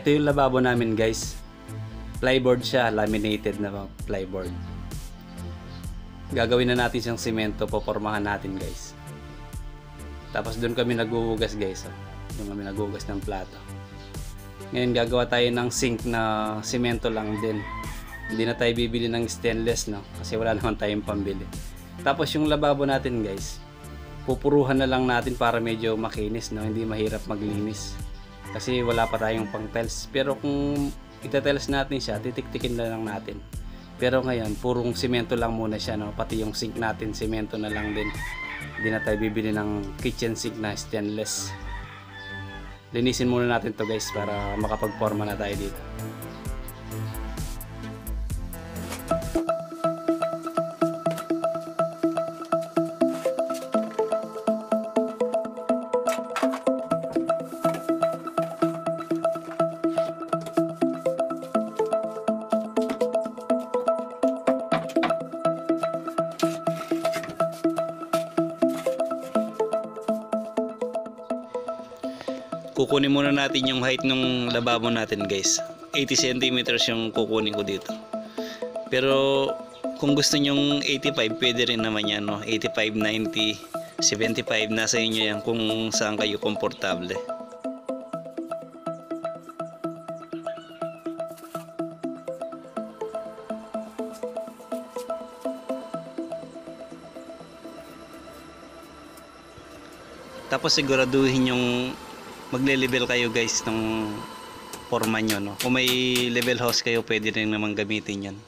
Ito yung lababo namin guys. Plyboard siya, laminated na plyboard. Gagawin na natin siyang simento, popormahan natin guys. Tapos doon kami naghuhugas guys. Doon kami naghuhugas ng plato. Ngayon gagawa tayo ng sink na simento lang din. Hindi na tayo bibili ng stainless, no? Kasi wala naman tayong pambili. Tapos yung lababo natin guys, pupuruhan na lang natin para medyo makinis, no? Hindi mahirap maglinis. Kasi wala pa tayong pang tiles. Pero kung itatiles natin siya, titik-tikin na lang natin. Pero ngayon, purong simento lang muna siya, no? Pati yung sink natin, simento na lang din. Hindi na tayo bibili ng kitchen sink na stainless. Linisin muna natin to guys para makapagporma na tayo dito. Kukunin muna natin yung height ng lababo natin guys. 80 cm yung kukunin ko dito. Pero kung gusto nyong 85, pwede rin naman yan, no? 85, 90, 75, nasa inyo yan kung saan kayo komportable. Tapos siguraduhin yung magle-level kayo guys ng forma nyo, no? Kung may level hose kayo, pwede rin naman gamitin yan.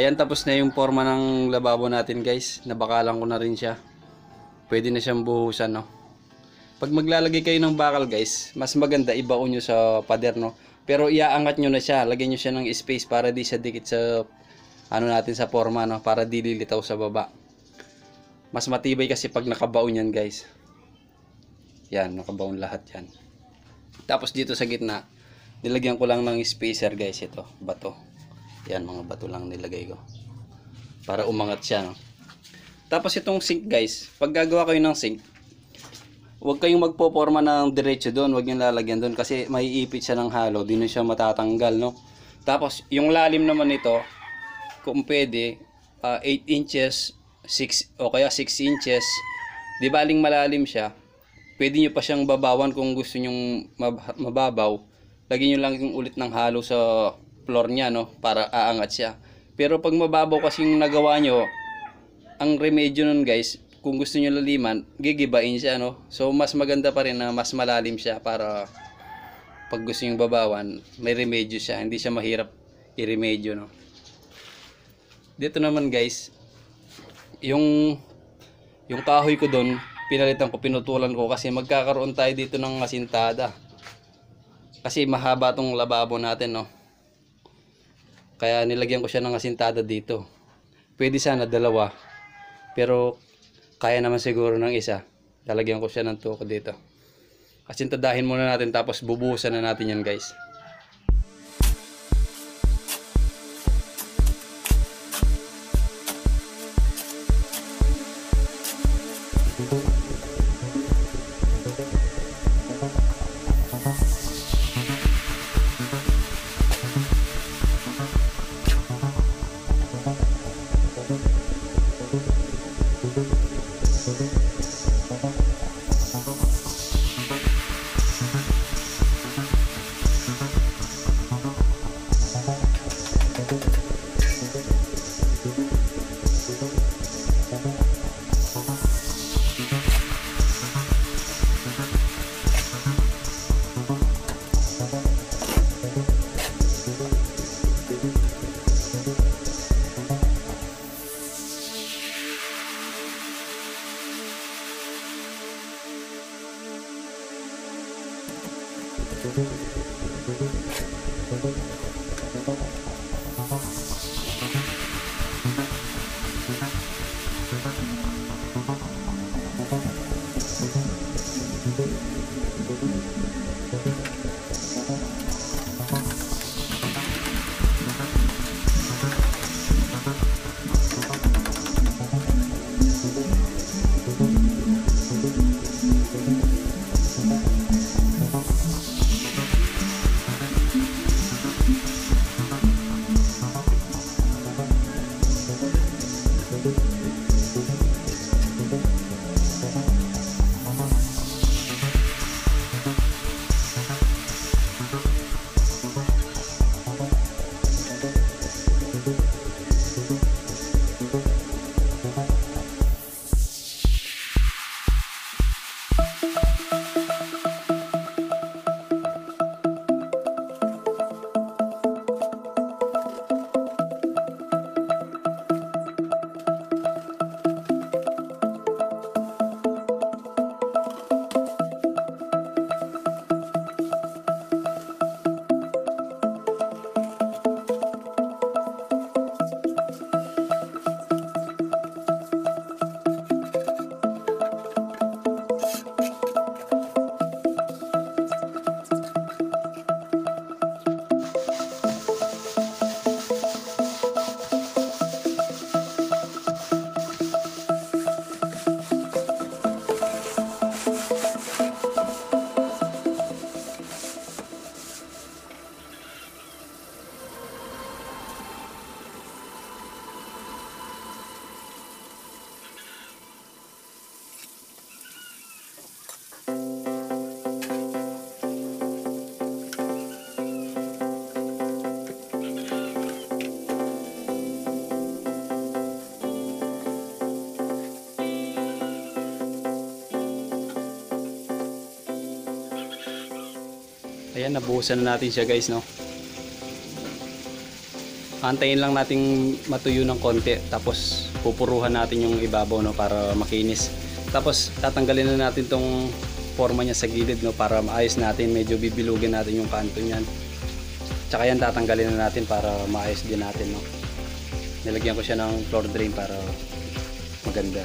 Ayan, tapos na yung forma ng lababo natin guys. Nabakalan ko na rin siya. Pwede na siyang buhusan, no. Pag maglalagay kayo ng bakal guys, mas maganda ibaon nyo sa pader, no. Pero iaangat nyo na siya. Lagyan nyo siya ng space para di siya dikit sa ano natin sa forma, no. Para di lilitaw sa baba. Mas matibay kasi pag nakabaon yan guys. Yan, nakabaon lahat yan. Tapos dito sa gitna, nilagyan ko lang ng spacer guys. Ito, bato. Yan, mga bato lang nilagay ko. Para umangat siya, no. Tapos itong sink guys, pag gagawa kayo ng sink, huwag kayong magpoporma ng diretso doon. Huwag nyo lalagyan doon kasi maiipit siya ng halo. Di na siya matatanggal, no. Tapos yung lalim naman nito, kung pwede, 8 inches, 6 o kaya 6 inches. Di baling malalim siya. Pwede nyo pa siyang babawan kung gusto nyong mababaw. Lagyan nyo lang yung ulit ng halo sa floor niya, no, para aangat siya. Pero pag mababaw kasi yung nagawa nyo, ang remedyo nun guys, kung gusto nyo laliman, gigibain siya, no. So mas maganda pa rin na mas malalim siya para pag gusto nyo babawan, may remedyo siya, hindi siya mahirap i-remedyo, no. Dito naman guys, yung kahoy ko doon, pinalitan ko, pinutulan ko kasi magkakaroon tayo dito ng asintada. Kasi mahaba tong lababo natin, no. Kaya nilagyan ko siya ng asintada dito. Pwede sana dalawa. Pero kaya naman siguro ng isa. Lalagyan ko siya ng tuko dito. Asintadahin muna natin tapos bubuhusan na natin yan guys. Ayan, nabuhusan na natin siya guys, no. Antayin lang nating matuyo ng konti, tapos pupuruhan natin yung ibabaw, no, para makinis. Tapos tatanggalin na natin tong forma niya sa gilid, no, para maayos natin, medyo bibilugin natin yung kanto niyan. Tsaka yan tatanggalin na natin para maayos din natin, no. Nilagyan ko siya ng floor drain para maganda.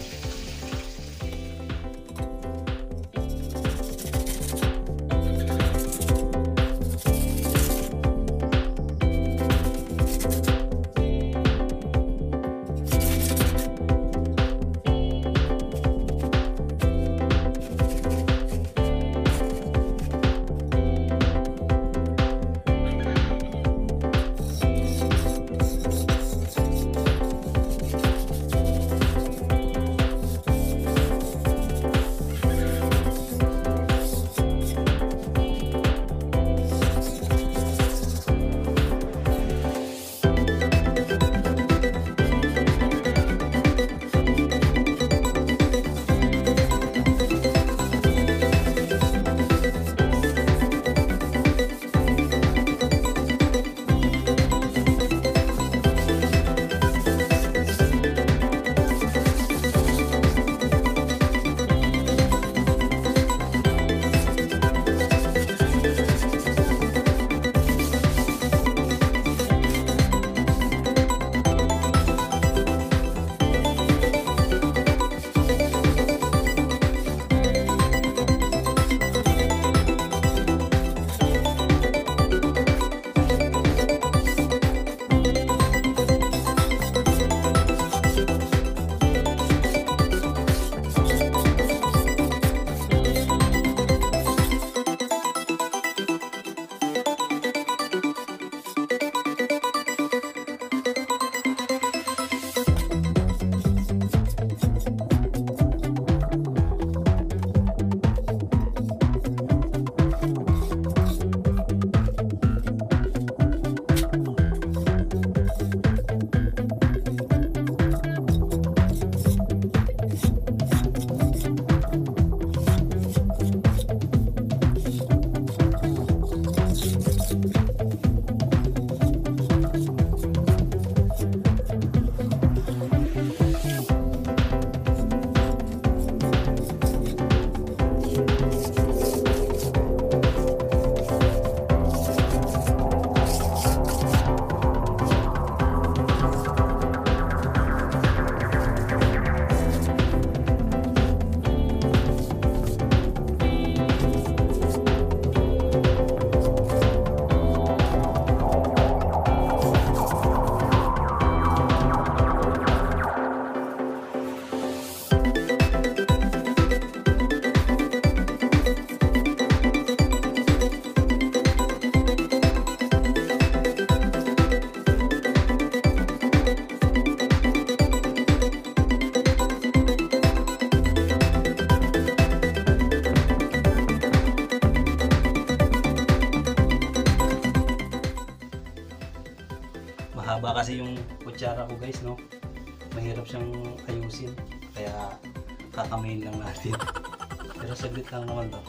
Mahaba kasi yung kutsara ko guys, no. Mahirap siyang ayusin, kaya kakamayin lang natin. Pero saglit lang naman to.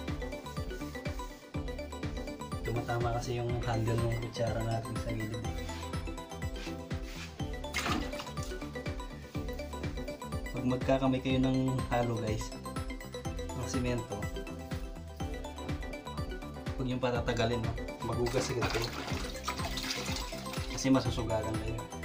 Tumatama kasi yung handle ng kutsara natin sa gilid. Pag magkakamay kayo ng halo guys, ng simento, huwag yung patatagalin, no. Magugas agad kayo kasi masusugagan kayo.